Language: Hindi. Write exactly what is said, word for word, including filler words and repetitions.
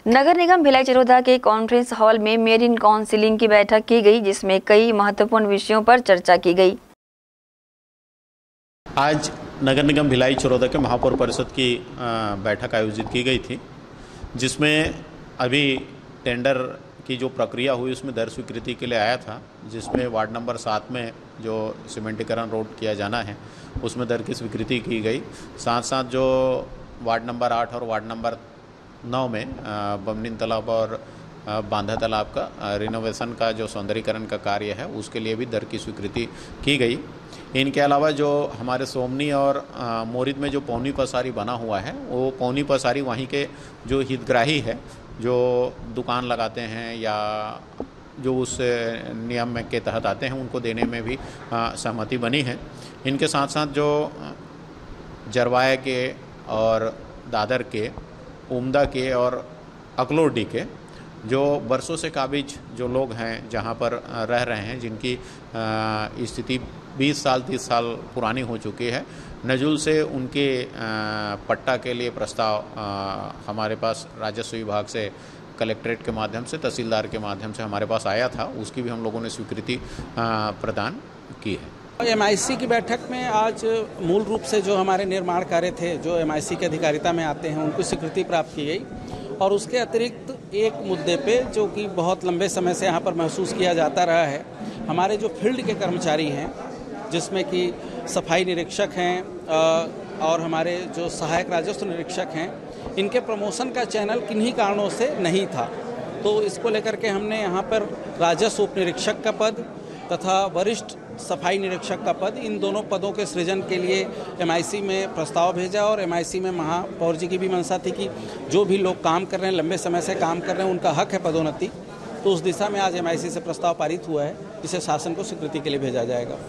नगर निगम भिलाई चरोदा के कॉन्फ्रेंस हॉल में मेयर इन काउंसिलिंग की बैठक की गई, जिसमें कई महत्वपूर्ण विषयों पर चर्चा की गई। आज नगर निगम भिलाई चरोदा के महापौर परिषद की बैठक आयोजित की गई थी, जिसमें अभी टेंडर की जो प्रक्रिया हुई उसमें दर स्वीकृति के लिए आया था, जिसमें वार्ड नंबर सात में जो सीमेंटीकरण रोड किया जाना है उसमें दर की स्वीकृति की गई। साथ साथ जो वार्ड नंबर आठ और वार्ड नंबर नौ में बमनीन तालाब और बांधा तालाब का रिनोवेशन का जो सौंदर्यीकरण का कार्य है उसके लिए भी दर की स्वीकृति की गई। इनके अलावा जो हमारे सोमनी और मोरिद में जो पौनी पसारी बना हुआ है, वो पौनी पसारी वहीं के जो हितग्राही है, जो दुकान लगाते हैं या जो उस नियम में के तहत आते हैं, उनको देने में भी सहमति बनी है। इनके साथ साथ जो जरवाए के और दादर के, उम्दा के और अकलोडी के जो वर्षों से काबिज जो लोग हैं जहां पर रह रहे हैं, जिनकी स्थिति बीस साल तीस साल पुरानी हो चुकी है, नजुल से उनके पट्टा के लिए प्रस्ताव हमारे पास राजस्व विभाग से कलेक्ट्रेट के माध्यम से, तहसीलदार के माध्यम से हमारे पास आया था, उसकी भी हम लोगों ने स्वीकृति प्रदान की है। एम आई सी की बैठक में आज मूल रूप से जो हमारे निर्माण कार्य थे, जो एम आई सी की अधिकारिता में आते हैं, उनको स्वीकृति प्राप्त की गई। और उसके अतिरिक्त एक मुद्दे पे जो कि बहुत लंबे समय से यहाँ पर महसूस किया जाता रहा है, हमारे जो फील्ड के कर्मचारी हैं, जिसमें कि सफाई निरीक्षक हैं और हमारे जो सहायक राजस्व निरीक्षक हैं, इनके प्रमोशन का चैनल किन्हीं कारणों से नहीं था। तो इसको लेकर के हमने यहाँ पर राजस्व उप निरीक्षक का पद तथा वरिष्ठ सफाई निरीक्षक का पद, इन दोनों पदों के सृजन के लिए एम आई सी में प्रस्ताव भेजा। और एम आई सी में महापौर जी की भी मंशा थी कि जो भी लोग काम कर रहे हैं, लंबे समय से काम कर रहे हैं, उनका हक है पदोन्नति। तो उस दिशा में आज एम आई सी से प्रस्ताव पारित हुआ है, जिसे शासन को स्वीकृति के लिए भेजा जाएगा।